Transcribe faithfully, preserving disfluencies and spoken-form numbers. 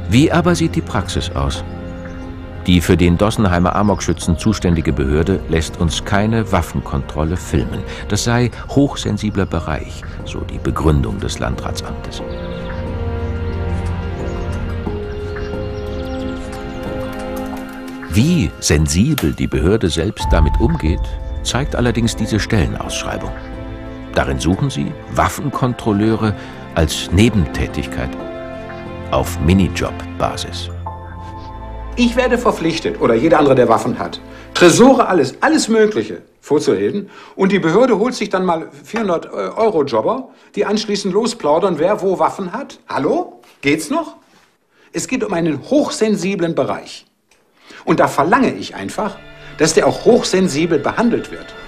Wie aber sieht die Praxis aus? Die für den Dossenheimer Amokschützen zuständige Behörde lässt uns keine Waffenkontrolle filmen. Das sei hochsensibler Bereich, so die Begründung des Landratsamtes. Wie sensibel die Behörde selbst damit umgeht, zeigt allerdings diese Stellenausschreibung. Darin suchen sie Waffenkontrolleure als Nebentätigkeit auf Minijob-Basis. Ich werde verpflichtet, oder jeder andere, der Waffen hat, Tresore, alles, alles Mögliche vorzuheben. Und die Behörde holt sich dann mal vierhundert Euro Jobber, die anschließend losplaudern, wer wo Waffen hat. Hallo? Geht's noch? Es geht um einen hochsensiblen Bereich. Und da verlange ich einfach, dass der auch hochsensibel behandelt wird.